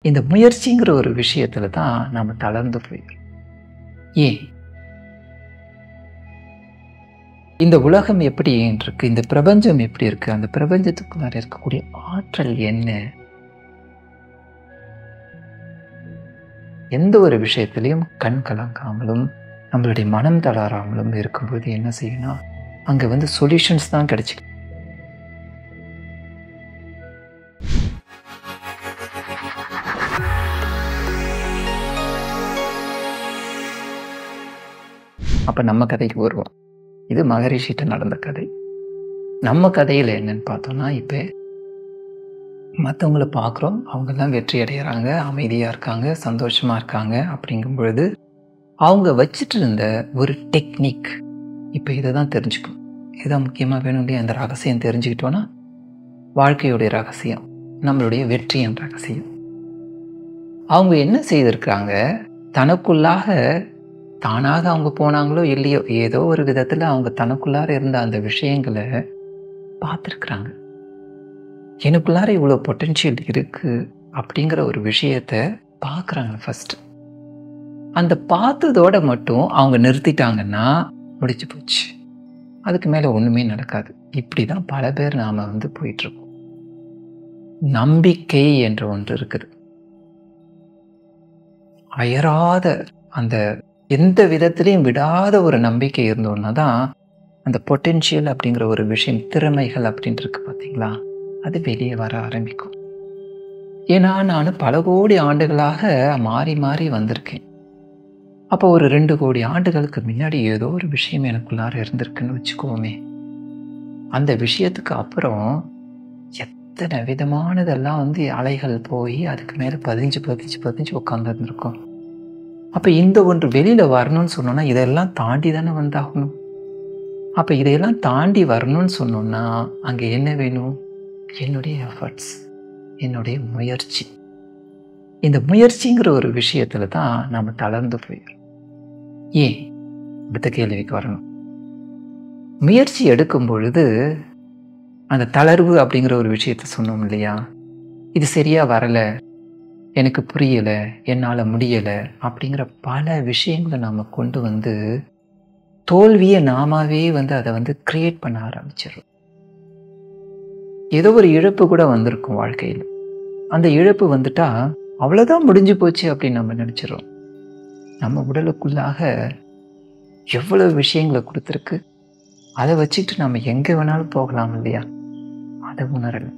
இந்த முயற்சிங்கிற ஒரு விஷயத்துல தான் நம்ம தளர்ந்து போயிடும். ஏன்? இந்த உலகம் எப்படி இருக்கு, இந்த பிரபஞ்சம் எப்படி இருக்கு, அந்த பிரபஞ்சத்துக்குள்ளார இருக்கக்கூடிய ஆற்றல் என்ன? எந்த ஒரு விஷயத்திலையும் கண் கலங்காமலும் நம்மளுடைய மனம் தளராமலும் இருக்கும்போது என்ன செய்யணும், அங்க சொல்யூஷன்ஸ் தான் கிடைச்சிக்கு. அப்ப நம்ம கதைக்கு வருவோம். இது மகரிஷிட்ட நடந்த கதை. நம்ம கதையில என்னன்னு பார்த்தோம்னா, இப்ப மற்றவங்களை பார்க்குறோம், அவங்கெல்லாம் வெற்றி அடைகிறாங்க, அமைதியாக இருக்காங்க, சந்தோஷமா இருக்காங்க. அப்படிங்கும் பொழுது அவங்க வச்சுட்டு இருந்த ஒரு டெக்னிக், இப்போ இதை தான் தெரிஞ்சுக்கணும். இதுதான் முக்கியமாக வேணும் இல்லையா? அந்த ரகசியம் தெரிஞ்சுக்கிட்டோன்னா வாழ்க்கையுடைய ரகசியம், நம்மளுடைய வெற்றியின் ரகசியம். அவங்க என்ன செய்திருக்காங்க, தனக்குள்ளாக தானாக அவங்க போனாங்களோ இல்லையோ, ஏதோ ஒரு விதத்தில் அவங்க தனக்குள்ளார இருந்த அந்த விஷயங்களை பார்த்துருக்குறாங்க. எனக்குள்ளார இவ்வளோ பொட்டென்ஷியல் இருக்குது அப்படிங்கிற ஒரு விஷயத்த பார்க்குறாங்க. ஃபஸ்ட்டு அந்த பார்த்ததோட மட்டும் அவங்க நிறுத்திட்டாங்கன்னா முடிச்சு போச்சு, அதுக்கு மேலே ஒன்றுமே நடக்காது. இப்படி தான் பல பேர் நாம் போயிட்டுருக்கோம். நம்பிக்கை என்ற ஒன்று இருக்குது. அயராத, அந்த எந்த விதத்திலையும் விடாத ஒரு நம்பிக்கை இருந்தோன்னா தான் அந்த பொட்டென்ஷியல் அப்படிங்கிற ஒரு விஷயம், திறமைகள் அப்படின்ட்டு இருக்கு பார்த்தீங்களா, அது வெளியே வர ஆரம்பிக்கும். ஏன்னா நான் பல கோடி ஆண்டுகளாக மாறி மாறி வந்திருக்கேன். அப்போ ஒரு 2 கோடி ஆண்டுகளுக்கு முன்னாடி ஏதோ ஒரு விஷயம் எனக்குள்ளார இருந்திருக்குன்னு வச்சுக்கோமே. அந்த விஷயத்துக்கு அப்புறம் எத்தனை விதமானதெல்லாம் அலைகள் போய் அதுக்கு மேலே பதிஞ்சு பதிஞ்சு பதிஞ்சு உட்காந்துருந்துருக்கோம். அப்போ இந்த ஒன்று வெளியில் வரணும்னு சொன்னோன்னா இதெல்லாம் தாண்டி தானே வந்தாகணும். அப்போ இதையெல்லாம் தாண்டி வரணும்னு சொன்னோன்னா அங்கே என்ன வேணும்? என்னுடைய எஃபர்ட்ஸ், என்னுடைய முயற்சி. இந்த முயற்சிங்கிற ஒரு விஷயத்தில் தான் நம்ம தளர்ந்து போயிடும். ஏன்? அடுத்த கேள்விக்கு வரணும். முயற்சி எடுக்கும் பொழுது அந்த தளர்வு அப்படிங்கிற ஒரு விஷயத்த சொன்னோம் இல்லையா, இது சரியாக வரலை, எனக்கு புரியலை, என்னால் முடியலை அப்படிங்கிற பல விஷயங்களை நாம் கொண்டு தோல்வியை நாமாவே அதை கிரியேட் பண்ண ஆரம்பிச்சிடும். ஏதோ ஒரு இழப்பு கூட வந்திருக்கும் வாழ்க்கையில். அந்த இழப்பு வந்துட்டா அவ்வளோதான், முடிஞ்சு போச்சு அப்படின்னு நம்ம நினச்சிடறோம். நம்ம உடலுக்குள்ளாக எவ்வளவு விஷயங்களை கொடுத்துருக்கு, அதை வச்சுக்கிட்டு நம்ம எங்கே வேணாலும் போகலாம் இல்லையா, அதை உணரலை.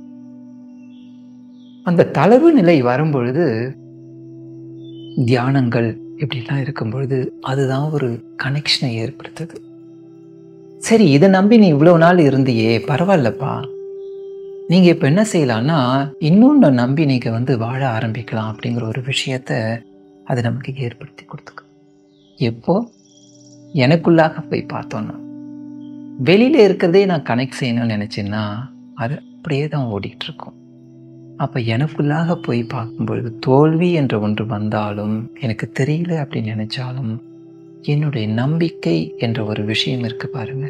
அந்த தளர்வு நிலை வரும்பொழுது, தியானங்கள் இப்படிலாம் இருக்கும் பொழுது அதுதான் ஒரு கனெக்ஷனை ஏற்படுத்துது. சரி, இதை நம்பி நீ இவ்வளோ நாள் இருந்தியே, பரவாயில்லப்பா, நீங்கள் இப்போ என்ன செய்யலான்னா இன்னொன்று நம்பி நீங்கள் வாழ ஆரம்பிக்கலாம் அப்படிங்கிற ஒரு விஷயத்த அது நமக்கு ஏற்படுத்தி கொடுத்துக்கும். எப்போ? எனக்குள்ளாக போய் பார்த்தோன்னா. வெளியில் இருக்கிறதே நான் கனெக்ட் செய்யணும்னு நினச்சேன்னா அது அப்படியே தான் ஓடிட்டுருக்கும். அப்போ எனக்குள்ளாக போய் பார்க்கும்பொழுது தோல்வி என்ற ஒன்று வந்தாலும், எனக்கு தெரியல அப்படின்னு நினச்சாலும், என்னுடைய நம்பிக்கை என்ற ஒரு விஷயம் இருக்கு பாருங்க,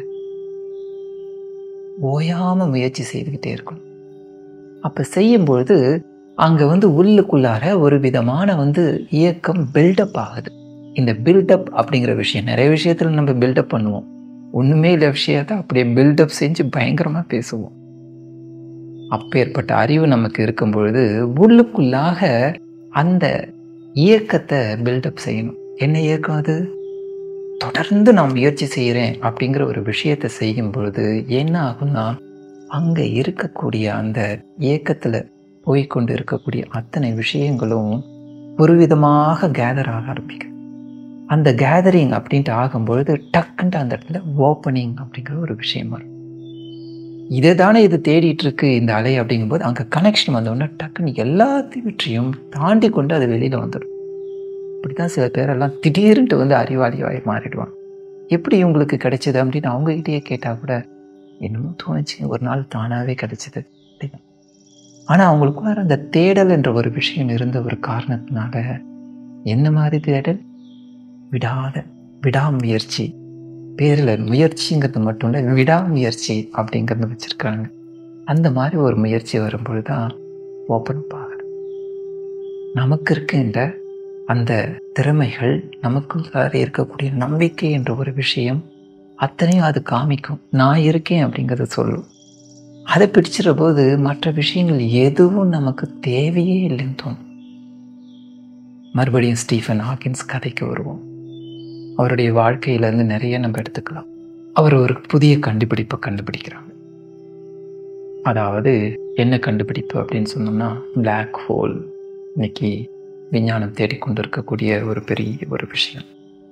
ஓயாமல் முயற்சி செய்துக்கிட்டே இருக்கணும். அப்போ செய்யும்பொழுது அங்கே உள்ளுக்குள்ளார ஒரு விதமான இயக்கம் பில்டப் ஆகுது. இந்த பில்டப் அப்படிங்கிற விஷயம், நிறைய விஷயத்தில் நம்ம பில்டப் பண்ணுவோம், ஒன்றுமே இல்லை விஷயத்தை அப்படியே பில்டப் செஞ்சு பயங்கரமாக பேசுவோம். அப்பேற்பட்ட அறிவு நமக்கு இருக்கும் பொழுது உள்ளுக்குள்ளாக அந்த இயக்கத்தை பில்டப் செய்யணும். என்ன இயக்கம் அது? தொடர்ந்து நான் முயற்சி செய்கிறேன் அப்படிங்கிற ஒரு விஷயத்தை செய்யும் பொழுது என்ன ஆகும்னா, அங்கே இருக்கக்கூடிய அந்த இயக்கத்தில் போய்கொண்டு இருக்கக்கூடிய அத்தனை விஷயங்களும் ஒரு விதமாக கேதர் ஆக ஆரம்பிக்கும். அந்த கேதரிங் அப்படின்ட்டு ஆகும்பொழுது டக்குன்ட்டு அந்த இடத்துல ஓப்பனிங் அப்படிங்கிற ஒரு விஷயம் வரும். இதை தானே இது தேடிட்டு இருக்கு இந்த அலை அப்படிங்கும்போது அங்கே கனெக்ஷன் வந்தோடனே டக்குன்னு எல்லாத்தையும் தாண்டி கொண்டு அது வெளியில் வந்துடும். இப்படி தான் சில பேரெல்லாம் திடீர்னுட்டு அறிவாளியாகி மாறிடுவாங்க. எப்படி இவங்களுக்கு கிடைச்சது அப்படின்னு அவங்ககிட்டயே கேட்டால் கூட என்னமோ தோணுச்சு, ஒரு நாள் தானாகவே கிடைச்சிது அப்படின்னு. ஆனால் அவங்களுக்குள்ள அந்த தேடல் என்ற ஒரு விஷயம் இருந்த ஒரு காரணத்தினால, என்ன மாதிரி தேடல்? விடாமுயற்சி. பேரில் முயற்சிங்கிறது மட்டும் இல்லை, விடாமுயற்சி அப்படிங்கிறது வச்சுருக்காங்க. அந்த மாதிரி ஒரு முயற்சி வரும்பொழுது தான் ஓப்பன் ஆகுது. நமக்கு இருக்கின்ற அந்த திறமைகள், நமக்குள்ளார இருக்கக்கூடிய நம்பிக்கை என்ற ஒரு விஷயம் அத்தனையும் அது காமிக்கும். நான் இருக்கேன் அப்படிங்கிறத சொல்லும். அதை பிடிச்சிற போது மற்ற விஷயங்கள் எதுவும் நமக்கு தேவையே இல்லைன்னு தோணும். மறுபடியும் ஸ்டீஃபன் ஹாக்கின்ஸ் கதைக்கு வருவோம். அவருடைய வாழ்க்கையிலேருந்து நிறைய நம்ம எடுத்துக்கலாம். அவர் ஒரு புதிய கண்டுபிடிப்பை கண்டுபிடிக்கிறாங்க. அதாவது என்ன கண்டுபிடிப்பு அப்படின்னு சொன்னோம்னா, பிளாக் ஹோல். இன்னைக்கு விஞ்ஞானம் தேடிக்கொண்டு இருக்கக்கூடிய ஒரு பெரிய ஒரு விஷயம்.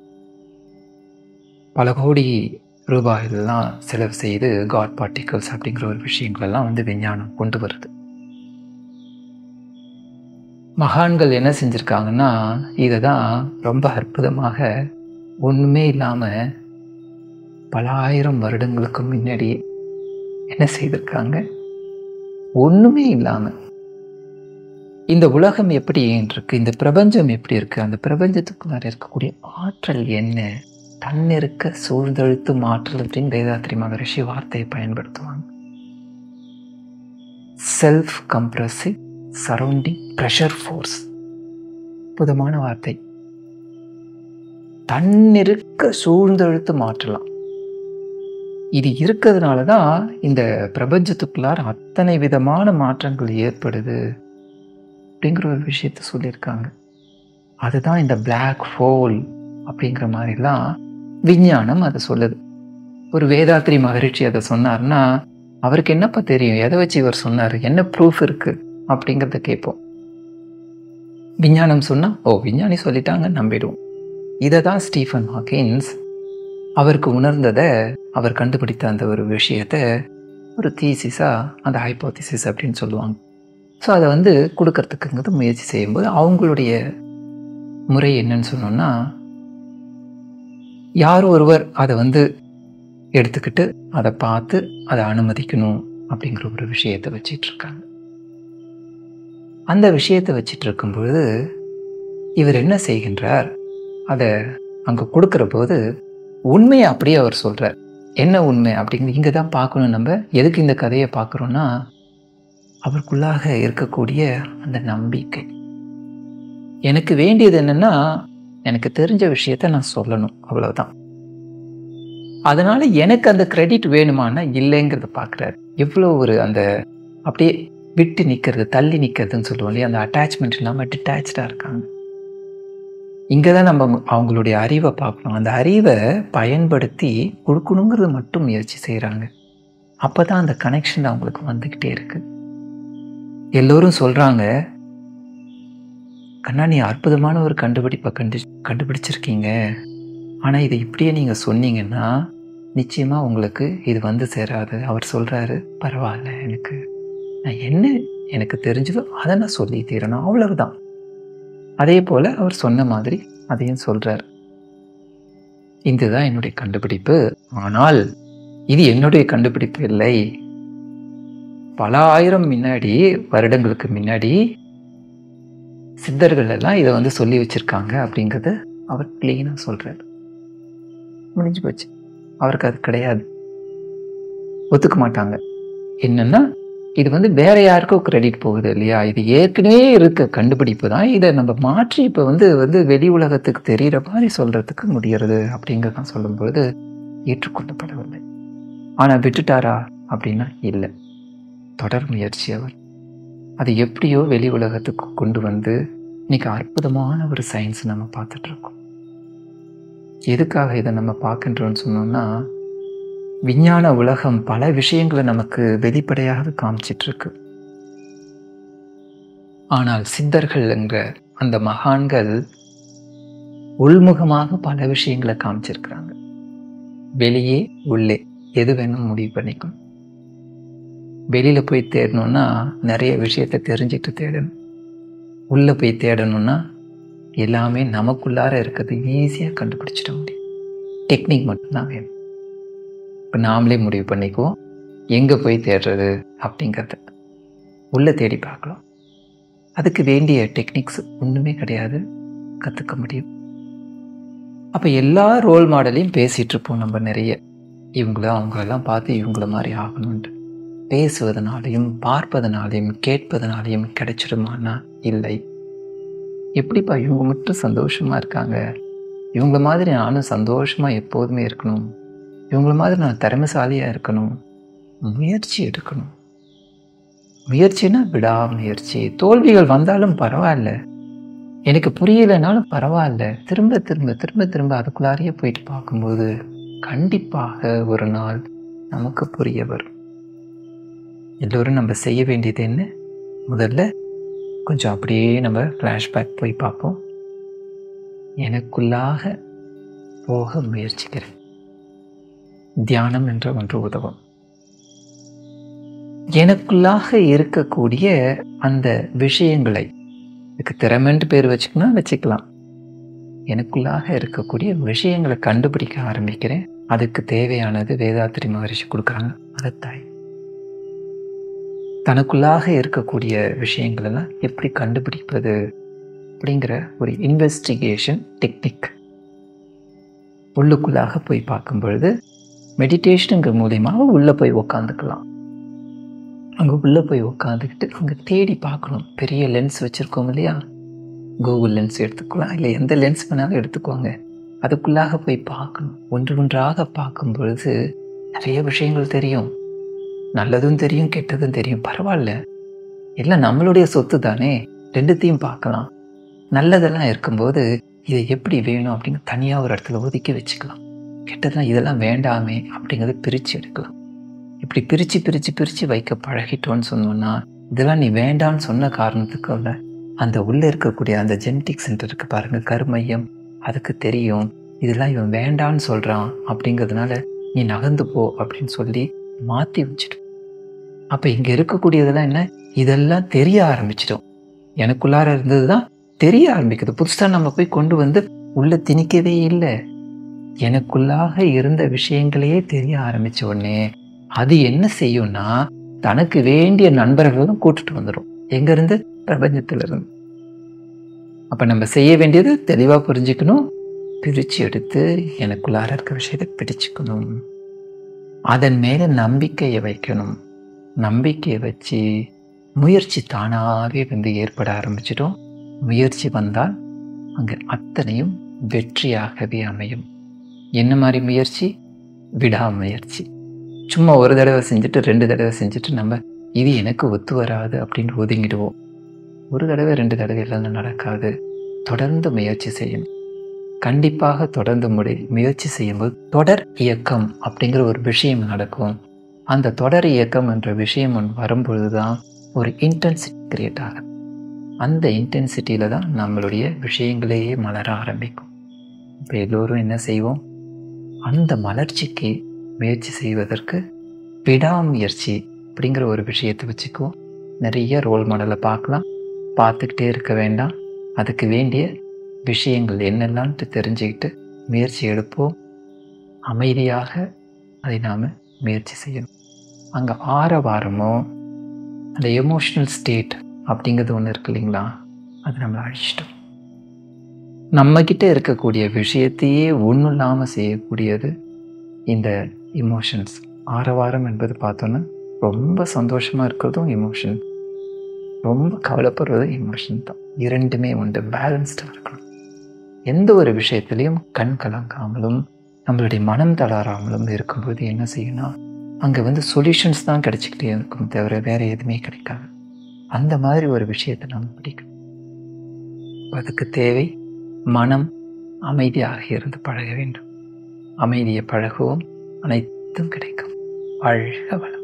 பல கோடி ரூபாயெல்லாம் செலவு செய்து காட் பார்ட்டிகல்ஸ் அப்படிங்கிற ஒரு விஷயங்களெல்லாம் விஞ்ஞானம் கொண்டு வருது. மகான்கள் என்ன செஞ்சுருக்காங்கன்னா, இதை தான் ரொம்ப அற்புதமாக ஒன்றுமே இல்லாமல் பல ஆயிரம் வருடங்களுக்கு முன்னாடி என்ன செய்திருக்காங்க, ஒன்றுமே இல்லாமல் இந்த உலகம் எப்படி இருக்கு, இந்த பிரபஞ்சம் எப்படி இருக்குது, அந்த பிரபஞ்சத்துக்குள்ளார இருக்கக்கூடிய ஆற்றல் என்ன, தன்னிருக்க சூழ்ந்தெழுத்தும் ஆற்றல் அப்படின்னு வேதாத்ரி மகரிஷி வார்த்தையை பயன்படுத்துவாங்க. Self compressive surrounding pressure force. அற்புதமான வார்த்தை. தன்னிருக்க சூழ்ந்தெழுத்தும் ஆற்றலாம். இது இருக்கிறதுனால தான் இந்த பிரபஞ்சத்துக்குள்ளார அத்தனை விதமான மாற்றங்கள் ஏற்படுது அப்படிங்கிற ஒரு விஷயத்த சொல்லியிருக்காங்க. அதுதான் இந்த பிளாக் ஹோல் அப்படிங்கிற மாதிரிலாம் விஞ்ஞானம் அதை சொல்லுது. ஒரு வேதாத்ரி மகரிஷி அதை சொன்னார்னா அவருக்கு என்னப்பா தெரியும், எதை வச்சு இவர் சொன்னார், என்ன ப்ரூஃப் இருக்கு அப்படிங்கிறத கேட்போம். விஞ்ஞானம் சொன்னால் விஞ்ஞானி சொல்லிட்டாங்க நம்பிடுவோம். இதை தான் ஸ்டீஃபன் ஹாக்கின்ஸ் அவருக்கு உணர்ந்ததை, அவர் கண்டுபிடித்த அந்த ஒரு விஷயத்தை ஒரு தீசிஸாக, அந்த ஹைப்போதிசிஸ் அப்படின்னு சொல்லுவாங்க. ஸோ அதை கொடுக்கறதுக்குங்கிறது முயற்சி செய்யும்போது அவங்களுடைய முறை என்னன்னு சொன்னோன்னா, யார் ஒருவர் அதை எடுத்துக்கிட்டு அதை பார்த்து அதை அனுமதிக்கணும் அப்படிங்கிற ஒரு விஷயத்தை வச்சிட்ருக்காங்க. அந்த விஷயத்தை வச்சிட்டு இருக்கும்பொழுது இவர் என்ன செய்கின்றார், அதை அங்கே கொடுக்குற போது உண்மையை அப்படியே அவர் சொல்கிறார். என்ன உண்மை அப்படிங்கிறது இங்கே தான் பார்க்கணும். நம்ம எதுக்கு இந்த கதையை பார்க்குறோன்னா, அவருக்குள்ளாக இருக்கக்கூடிய அந்த நம்பிக்கை. எனக்கு வேண்டியது என்னென்னா, எனக்கு தெரிஞ்ச விஷயத்த நான் சொல்லணும், அவ்வளோதான். அதனால் எனக்கு அந்த கிரெடிட் வேணுமானா இல்லைங்கிறத பார்க்குறாரு. எவ்வளோ ஒரு அந்த அப்படியே விட்டு நிற்கிறது, தள்ளி நிற்கிறதுன்னு சொல்லுவோம் இல்லையா, அந்த அட்டாச்மெண்ட் இல்லாமல் டிட்டாச்சாக இருக்காங்க. இங்கே தான் நம்ம அவங்களுடைய அறிவை பார்க்கணும். அந்த அறிவை பயன்படுத்தி கொடுக்கணுங்கிறது மட்டும் முயற்சி செய்கிறாங்க. அப்போ தான் அந்த கனெக்ஷன் அவங்களுக்கு வந்துக்கிட்டே இருக்குது. எல்லோரும் சொல்கிறாங்க, கண்ணா நீ அற்புதமான ஒரு கண்டுபிடிப்பை கண்டுபிடிச்சிருக்கீங்க, ஆனால் இதை இப்படியே நீங்கள் சொன்னீங்கன்னா நிச்சயமாக உங்களுக்கு இது சேராது. அவர் சொல்கிறாரு, பரவாயில்ல, நான் என்ன எனக்கு தெரிஞ்சதோ அதை நான் சொல்லி தீரணும், அவ்வளவுதான். அதே போல் அவர் சொன்ன மாதிரி அதையும் சொல்கிறார். இதுதான் என்னுடைய கண்டுபிடிப்பு. ஆனால் இது என்னுடைய கண்டுபிடிப்பு இல்லை. பல ஆயிரம் வருடங்களுக்கு முன்னாடி சித்தர்கள் எல்லாம் இதை சொல்லி வச்சிருக்காங்க அப்படிங்கிறத அவர் கிளீனாக சொல்கிறார். முடிஞ்சு போச்சு. அவருக்கு அது கிடையாது, ஒத்துக்க மாட்டாங்க. என்னன்னா இது வேற யாருக்கோ கிரெடிட் போகுது இல்லையா, இது ஏற்கனவே இருக்க கண்டுபிடிப்பு தான், இதை நம்ம மாற்றி இப்போ வெளி உலகத்துக்கு தெரிகிற மாதிரி சொல்கிறதுக்கு முடியறது அப்படிங்கிறதான் சொல்லும்பொழுது ஏற்றுக்கொள்ளப்படவில்லை. ஆனால் விட்டுட்டாரா அப்படின்னா இல்லை, தொடர் முயற்சி. அவர் அது எப்படியோ வெளி உலகத்துக்கு கொண்டு இன்னைக்கு அற்புதமான ஒரு சயின்ஸ் நம்ம பார்த்துட்ருக்கோம். எதுக்காக இதை நம்ம பார்க்கின்றோன்னு சொன்னோம்னா, விஞ்ஞான உலகம் பல விஷயங்களை நமக்கு வெளிப்படையாக காமிச்சிட்ருக்கு. ஆனால் சித்தர்கள் என்ற அந்த மகான்கள் உள்முகமாக பல விஷயங்களை காமிச்சிருக்கிறாங்க. வெளியே உள்ளே எது வேணும் முடிவு பண்ணிக்கணும். வெளியில் போய் தேடணும்னா நிறைய விஷயத்தை தெரிஞ்சுட்டு தேடணும். உள்ளே போய் தேடணும்னா எல்லாமே நமக்குள்ளார இருக்கிறது ஈஸியாக கண்டுபிடிச்சிட முடியும். டெக்னிக் மட்டும்தான் வேணும். இப்போ நாமளே முடிவு பண்ணிக்குவோம் எங்கே போய் தேடுறது அப்படிங்கிறத. உள்ளே தேடி பார்க்கலாம். அதுக்கு வேண்டிய டெக்னிக்ஸ் ஒன்றுமே கிடையாது, கற்றுக்க முடியும். அப்போ எல்லா ரோல் மாடலையும் பேசிகிட்ருப்போம் நம்ம நிறைய. அவங்களெல்லாம் பார்த்து இவங்கள மாதிரி ஆகணுன்ட்டு. பேசுவதனாலையும் பார்ப்பதனாலையும் கேட்பதனாலையும் கிடைச்சிடுமானா இல்லை. எப்படிப்பா இவங்க மட்டும் சந்தோஷமாக இருக்காங்க, இவங்கள மாதிரி நானும் சந்தோஷமாக எப்போதுமே இருக்கணும், இவங்கள மாதிரி நான் திறமைசாலியாக இருக்கணும், முயற்சி எடுக்கணும். முயற்சினா விடாமுயற்சி. தோல்விகள் வந்தாலும் பரவாயில்ல, எனக்கு புரியலைனாலும் பரவாயில்ல, திரும்ப திரும்ப திரும்ப திரும்ப அதுக்குள்ளாரையே போயிட்டு பார்க்கும்போது கண்டிப்பாக ஒரு நாள் நமக்கு புரிய வரும். எல்லோரும் நம்ம செய்ய வேண்டியது என்ன? முதல்ல கொஞ்சம் அப்படியே நம்ம ஃப்ளாஷ்பேக் போய் பார்ப்போம். எனக்குள்ளாக போக முயற்சிக்கிறேன். தியானம் என்ற ஒன்று உதவும். எனக்குள்ளாக இருக்கக்கூடிய அந்த விஷயங்களை, இதுக்கு திறமைன்ட்டு பேர் வச்சுக்கலாம். எனக்குள்ளாக இருக்கக்கூடிய விஷயங்களை கண்டுபிடிக்க ஆரம்பிக்கிறேன். அதுக்கு தேவையானது வேதாத்ரி மகரிஷி கொடுக்குறாங்க, மதத்தாய். தனக்குள்ளாக இருக்கக்கூடிய விஷயங்களெல்லாம் எப்படி கண்டுபிடிப்பது அப்படிங்கிற ஒரு இன்வெஸ்டிகேஷன் டெக்னிக். உள்ளுக்குள்ளாக போய் பார்க்கும் பொழுது மெடிடேஷனுங்கிற மூலியமாக உள்ளே போய் உக்காந்துக்கலாம். அங்கே உள்ளே போய் உக்காந்துக்கிட்டு அங்கே தேடி பார்க்கணும். பெரிய லென்ஸ் வச்சுருக்கோம் இல்லையா, கூகுள் லென்ஸ் எடுத்துக்கலாம், இல்லை எந்த லென்ஸ் வேணாலும் எடுத்துக்கோங்க. அதுக்குள்ளாக போய் பார்க்கணும். ஒன்று ஒன்றாக பார்க்கும் பொழுது நிறைய விஷயங்கள் தெரியும். நல்லதும் தெரியும், கெட்டதும் தெரியும். பரவாயில்ல, எல்லாம் நம்மளுடைய சொத்து தானே, ரெண்டுத்தையும் பார்க்கலாம். நல்லதெல்லாம் இருக்கும்போது இதை எப்படி வேணும் அப்படிங்க தனியாக ஒரு இடத்துல ஒதுக்கி வச்சுக்கலாம். கெட்டதெல்லாம் இதெல்லாம் வேண்டாமே அப்படிங்கிறத பிரித்து எடுக்கலாம். இப்படி பிரித்து பிரித்து பிரித்து வைக்க பழகிட்டோன்னு சொன்னோன்னா, இதெல்லாம் நீ வேண்டான்னு சொன்ன காரணத்துக்கு இல்லை, அந்த உள்ளே இருக்கக்கூடிய அந்த ஜெனட்டிக் சென்டருக்கு பாருங்கள், கருமையம், அதுக்கு தெரியும் இதெல்லாம் இவன் வேண்டான்னு சொல்கிறான் அப்படிங்கிறதுனால நீ நகர்ந்து போ அப்படின்னு சொல்லி மாற்றி வச்சுட்டோம். அப்போ இங்கே இருக்கக்கூடியதெல்லாம் என்ன, இதெல்லாம் தெரிய ஆரம்பிச்சிட்டோம். எனக்குள்ளார இருந்தது தான் தெரிய ஆரம்பிக்குது. புதுசாக நம்ம போய் கொண்டு வந்து உள்ளே திணிக்கவே இல்லை. எனக்குள்ளாக இருந்த விஷயங்களையே தெரிய ஆரம்பித்த உடனே அது என்ன செய்யும்னா, தனக்கு வேண்டிய நண்பர்களும் கூட்டிட்டு வந்துடும். எங்கேருந்து? பிரபஞ்சத்திலிருந்து. அப்போ நம்ம செய்ய வேண்டியது தெளிவாக புரிஞ்சுக்கணும், பிரித்து எடுத்து எனக்குள்ளார இருக்க விஷயத்தை பிடிச்சிக்கணும், அதன் மேலே நம்பிக்கையை வைக்கணும். நம்பிக்கையை வச்சு முயற்சி தானாகவே வந்து ஏற்பட ஆரம்பிச்சிடும். முயற்சி வந்தால் அங்கே அத்தனையும் வெற்றியாகவே அமையும். என்ன மாதிரி முயற்சி? விடாமுயற்சி. சும்மா ஒரு தடவை செஞ்சுட்டு 2 தடவை செஞ்சுட்டு நம்ம இது எனக்கு ஒத்து வராது அப்படின்னு ஒதுங்கிடுவோம். ஒரு தடவை 2 தடவை எல்லாம் நடக்காது. தொடர்ந்து முயற்சி செய்யணும். கண்டிப்பாக தொடர்ந்து முயற்சி செய்யும்போது தொடர் இயக்கம் அப்படிங்கிற ஒரு விஷயம் நடக்கும். அந்த தொடர் இயக்கம் என்ற விஷயம் வரும்பொழுது தான் ஒரு இன்டென்சிட்டி கிரியேட் ஆகும். அந்த இன்டென்சிட்டியில் தான் நம்மளுடைய விஷயங்களையே மலர ஆரம்பிக்கும். இப்போ எல்லோரும் என்ன செய்வோம்? அந்த மலர்ச்சிக்கு முயற்சி செய்வதற்கு விடாமுயற்சி அப்படிங்கிற ஒரு விஷயத்தை வச்சுக்குவோம். நிறைய ரோல் மாடலை பார்க்கலாம், பார்த்துக்கிட்டே இருக்க வேண்டாம். அதுக்கு வேண்டிய விஷயங்கள் என்னெல்லாம்ட்டு தெரிஞ்சுக்கிட்டு முயற்சி எடுப்போம். அமைதியாக அதை நாம் முயற்சி செய்யணும். அங்கே ஆரவாரமோ அந்த எமோஷ்னல் ஸ்டேட் அப்படிங்கிறது ஒன்று இருக்கு இல்லைங்களா, அது நம்மளை அழிச்சிட்டோம். நம்மக்கிட்ட இருக்கக்கூடிய விஷயத்தையே ஒன்றும் இல்லாமல் செய்யக்கூடியது இந்த இமோஷன்ஸ். ஆரவாரம் என்பது பார்த்தோன்னா ரொம்ப சந்தோஷமாக இருக்கிறதும் எமோஷன், ரொம்ப கவலைப்படுறதும் எமோஷன் தான். இரண்டுமே உண்டு, பேலன்ஸ்டாக இருக்கணும். எந்த ஒரு விஷயத்துலையும் கண் கலங்காமலும் நம்மளுடைய மனம் தளராமலும் இருக்கும்போது என்ன செய்யணும், அங்கே வந்து சொல்யூஷன்ஸ் தான் கிடைச்சிக்கிட்டே இருக்கும், தவிர வேறு எதுவுமே கிடைக்காது. அந்த மாதிரி ஒரு விஷயத்தை நாம் பிடிக்கணும். அதுக்கு தேவை மனம் அமைதியாக இருந்து பழக வேண்டும். அமைதியை பழகுவோம், அனைத்தும் கிடைக்கும். வாழ்க வளம்.